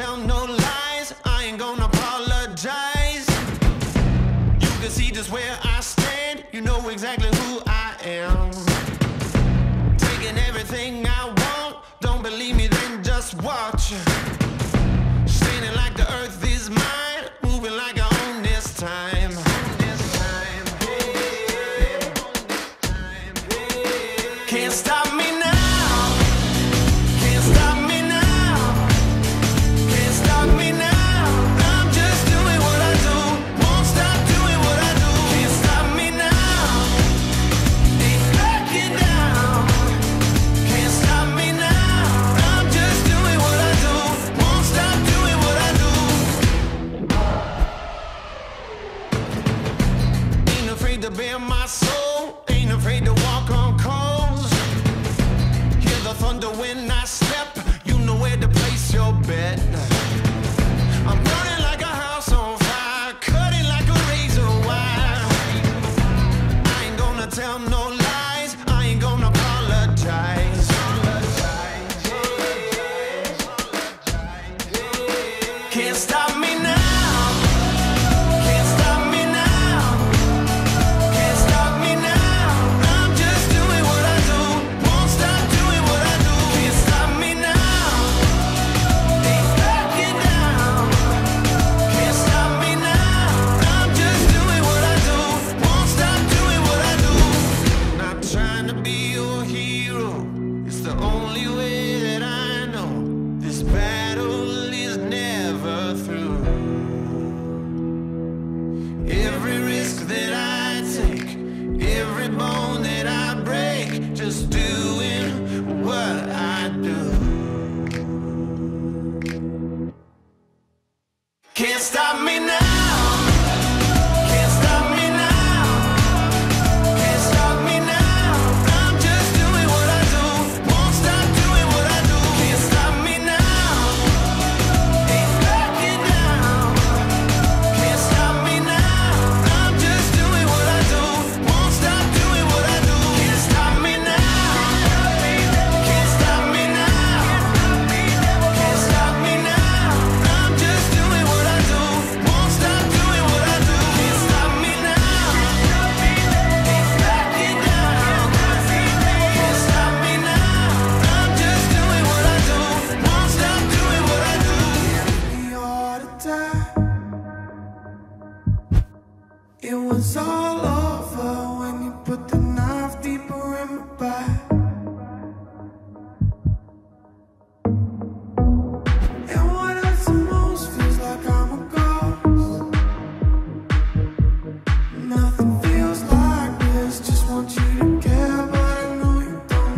tell no lies, I ain't gonna apologize. You can see just where I stand, you know exactly who I am. Taking everything I want, don't believe me then just watch. Standing like the earth is mine, moving like I own this time. Can't stop me now, can't stop me now, can't stop me now. I'm just doing what I do, won't stop doing what I do. Can't stop me now, ain't backing down. Can't stop me now, I'm just doing what I do, won't stop doing what I do. Ain't afraid to bare my soul, ain't afraid to walk on coals. Hear the thunder when I step, you know where to place your bet. I'm burning like a house on fire, cutting like a razor wire. I ain't gonna tell no lies, I ain't gonna apologize. Can't stop me now, can't stop me now, can't stop me now. I'm just doing what I do, won't stop doing what I do. Can't stop me now, ain't backing down. Can't stop me now, I'm just doing what I do, won't stop doing what I do. Not trying to be your hero, it's the only way that I know. This battle is never through. Every risk that I take, every bone that I break, just doing what I do. Can't stop me now, can't stop me now, can't stop me now. I'm just doing what I do, won't stop doing what I do. Can't stop me now, ain't backing down. Can't stop me now, I'm just doing what I do, won't stop doing what I do. Can't stop me now, can't stop me now, can't stop me now. I'm just doing what I do, won't stop doing what I do. Can't stop me now, ain't backing down. Can't stop me now, I'm just doing what I do, won't stop doing what I do. Me all the time. It was all over when you put the knife deeper in my back. And what hurts the most feels like I'm a ghost. Nothing feels like this, just want you to care, but I know you don't.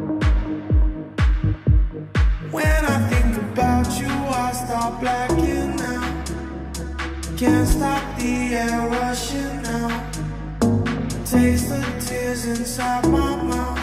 When I think about you, I start blacking out. Can't stop the air rushing out. Taste the tears inside my mouth.